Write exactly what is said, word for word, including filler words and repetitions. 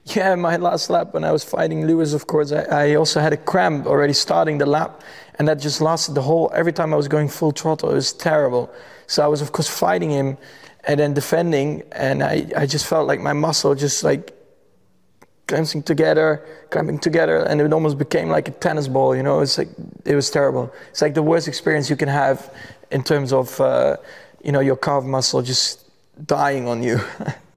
Yeah, my last lap when I was fighting Lewis, of course, I, I also had a cramp already starting the lap, and that just lasted the whole, every time I was going full throttle, it was terrible. So I was, of course, fighting him and then defending, and I, I just felt like my muscle just like clenching together, clamping together, and it almost became like a tennis ball, you know, it's like, it was terrible. It's like the worst experience you can have in terms of, uh, you know, your calf muscle just dying on you.